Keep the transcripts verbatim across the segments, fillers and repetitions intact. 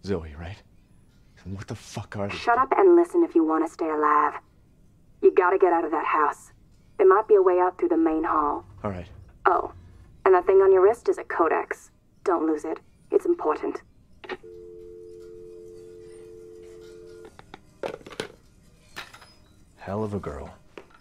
Zoe, right? And what the fuck are they? Shut up and listen if you want to stay alive. You gotta get out of that house. There might be a way out through the main hall. All right. Oh, and that thing on your wrist is a codex. Don't lose it. It's important. Hell of a girl.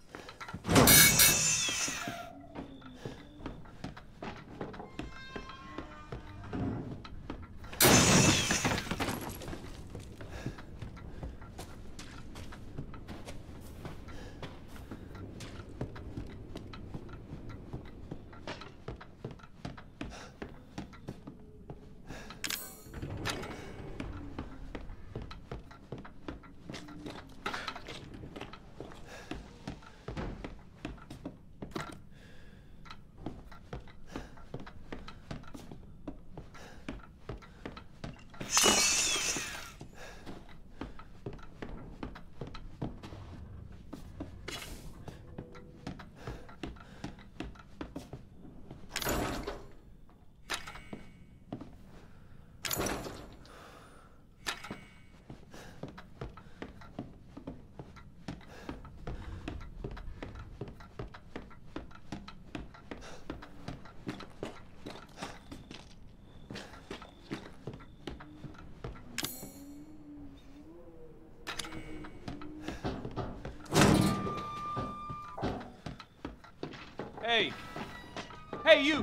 Hey! Hey, you!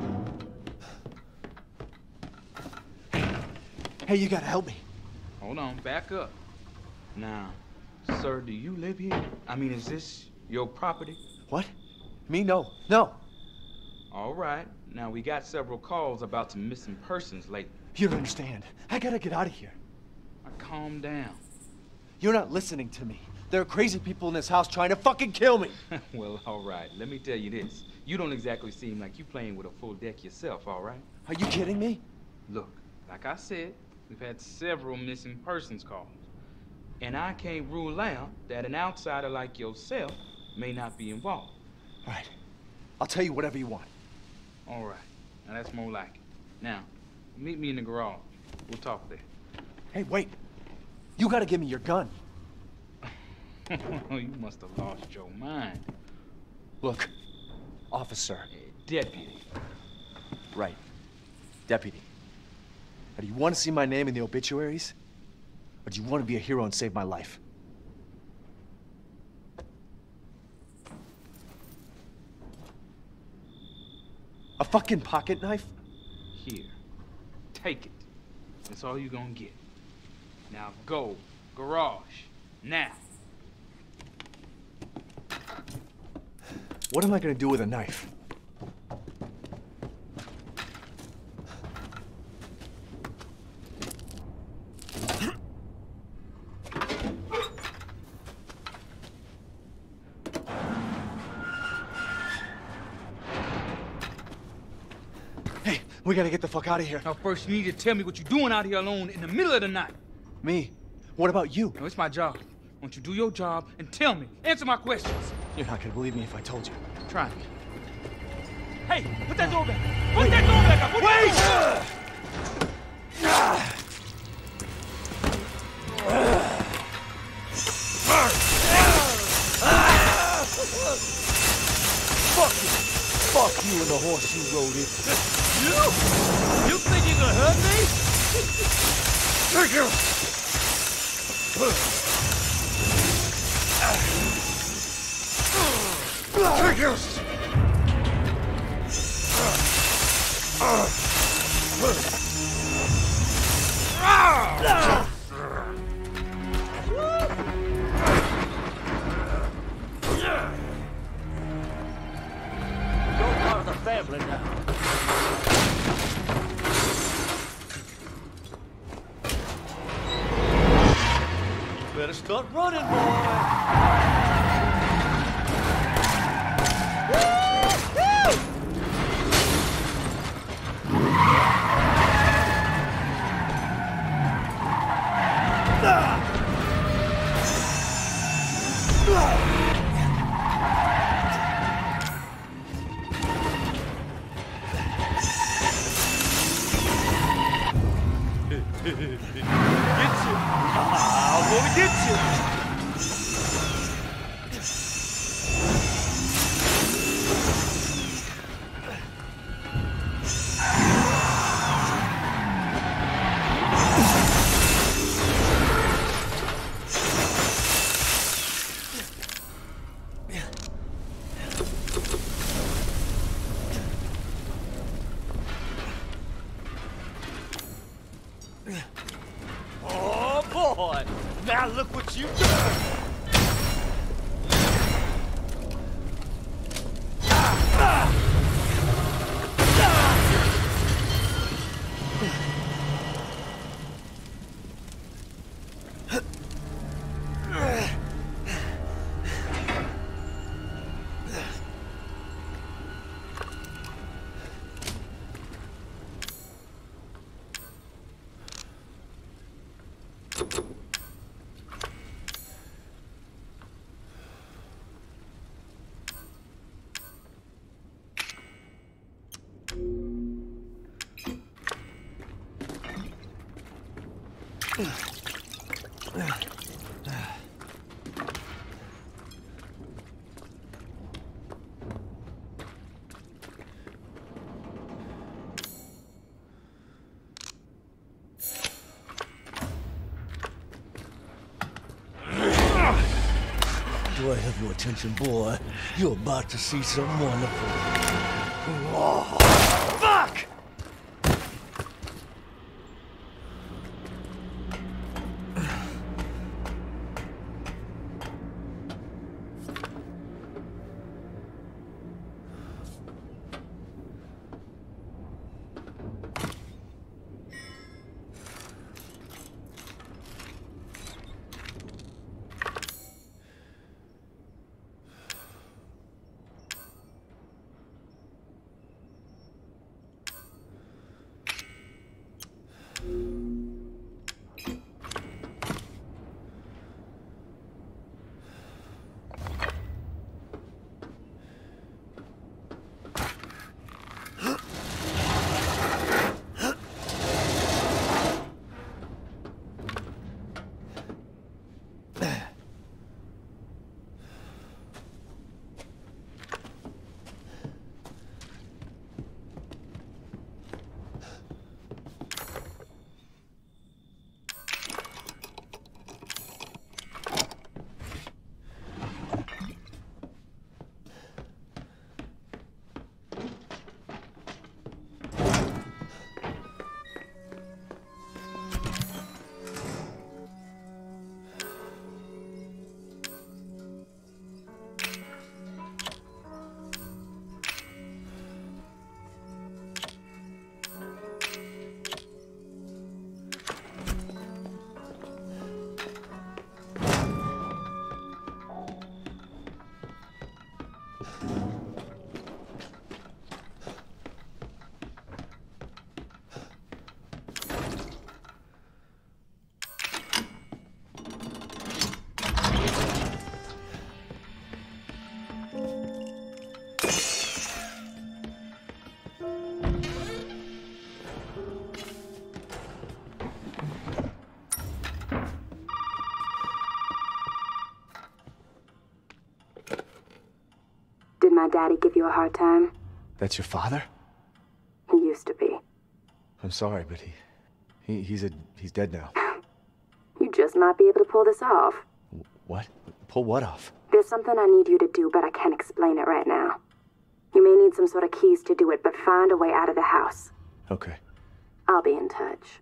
Hey, you gotta help me. Hold on, back up. Now, sir, do you live here? I mean, is this your property? What? Me? No. No. All right. Now, we got several calls about some missing persons lately. You don't understand. I gotta get out of here. Now, calm down. You're not listening to me. There are crazy people in this house trying to fucking kill me. Well, all right. Let me tell you this. You don't exactly seem like you playing with a full deck yourself, all right? Are you kidding me? Look, like I said, we've had several missing persons calls. And I can't rule out that an outsider like yourself may not be involved. All right. I'll tell you whatever you want. All right. Now, that's more like it. Now, meet me in the garage. We'll talk there. Hey, wait. You gotta give me your gun. You must have lost your mind. Look, officer. Uh, deputy. Right. Deputy. Now, do you want to see my name in the obituaries? Or do you want to be a hero and save my life? A fucking pocket knife? Here. Take it. That's all you're gonna get. Now go. Garage. Now. What am I gonna do with a knife? Hey, we gotta get the fuck out of here. Now first you need to tell me what you're doing out here alone in the middle of the night. Me? What about you? No, it's my job. Why don't you do your job and tell me? Answer my questions. You're not gonna believe me if I told you. Try me. Hey, put that door back. Put that door back up. Put Wait! Fuck you. Fuck you and the horse you rode it. You? You think you can hurt me? Take you. Take you. You're part of the family now. Better start running, boy. Get gonna get you. Oh boy! Now look what you've done! Do I have your attention, boy? You're about to see something wonderful. Oh, fuck! Did my daddy give you a hard time? That's your father? He used to be. I'm sorry, but he, he he's a he's dead now. You just might be able to pull this off. What? Pull what off? There's something I need you to do, but I can't explain it right now. You may need some sort of keys to do it, but find a way out of the house. Okay. I'll be in touch.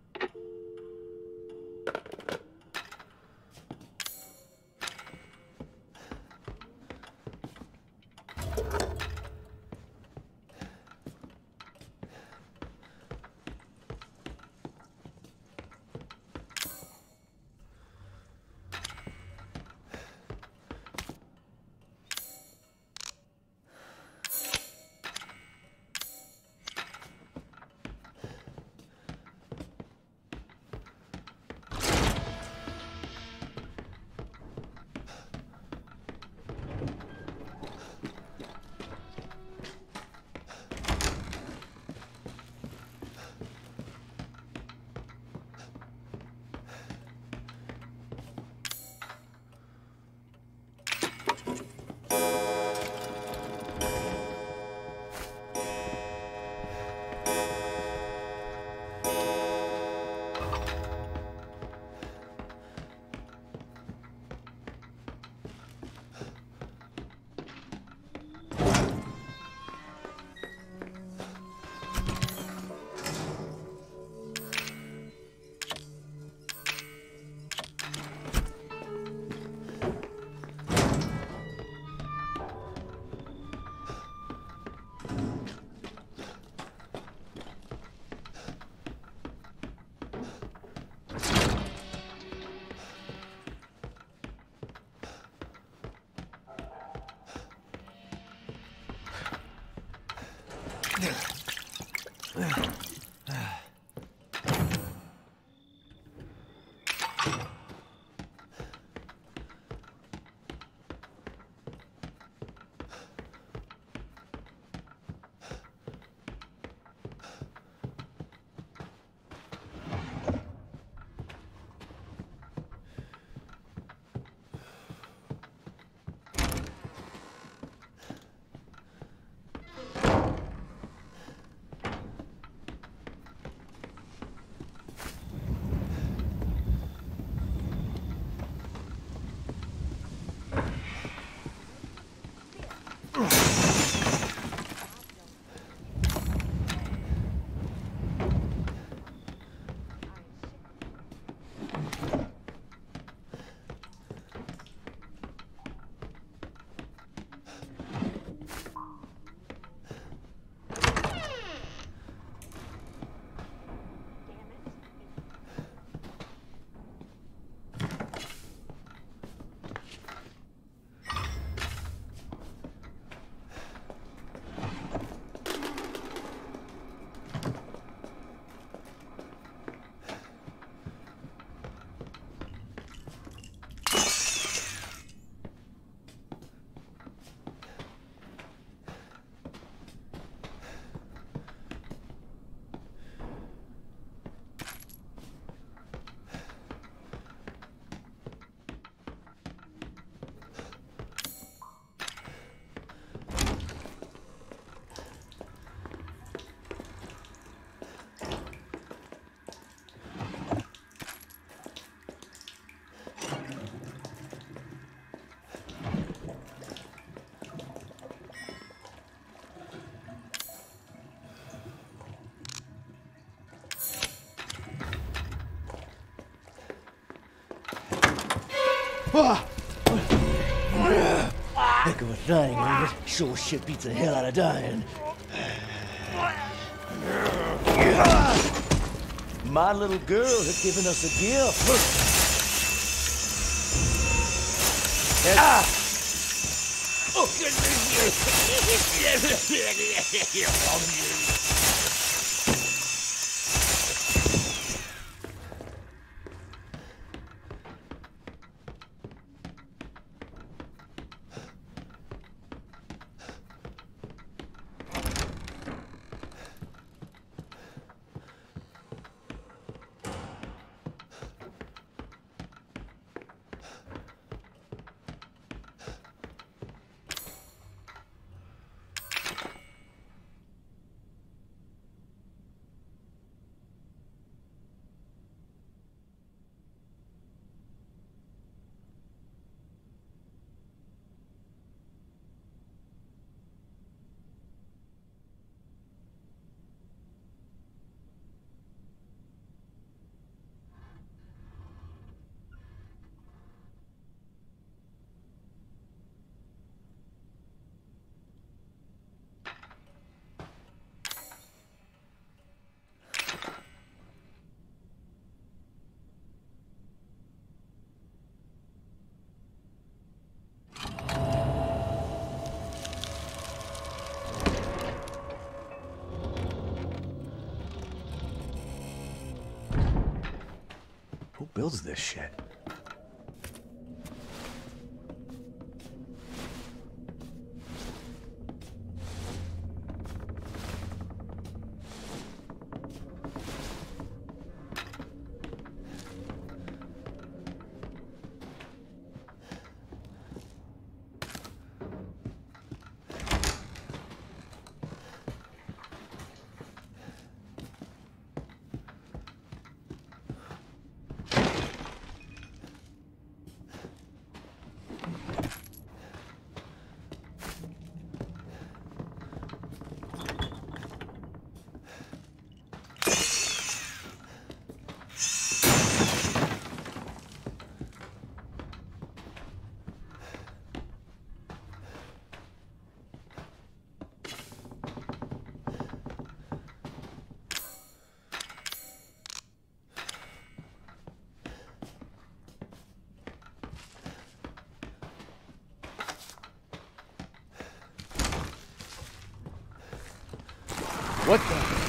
Heck of a thing, ain't it? Sure shit beats the hell out of dying. My little girl has given us a gift. Look. Ah! Oh, Who builds this shit? What the?